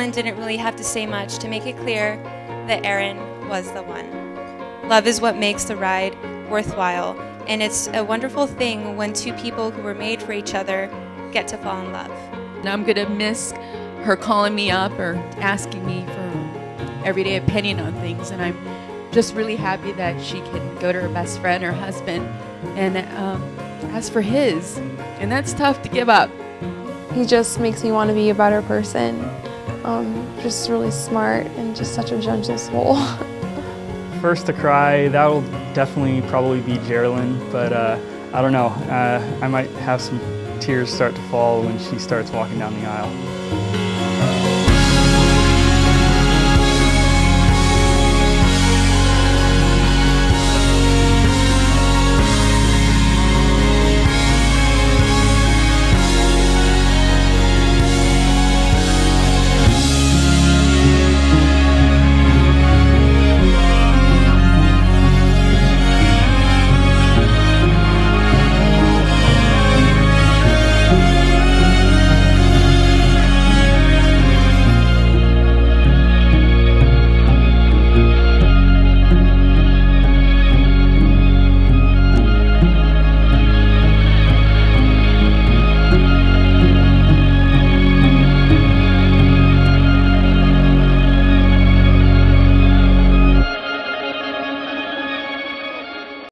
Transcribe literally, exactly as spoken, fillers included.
Alan didn't really have to say much to make it clear that Aaron was the one. Love is what makes the ride worthwhile, and it's a wonderful thing when two people who were made for each other get to fall in love. And I'm going to miss her calling me up or asking me for everyday opinion on things, and I'm just really happy that she can go to her best friend, her husband, and um, ask for his, and that's tough to give up. He just makes me want to be a better person, um, just really smart and just such a gentle soul. First to cry, that will definitely probably be Geraldine, but uh, I don't know, uh, I might have some tears start to fall when she starts walking down the aisle.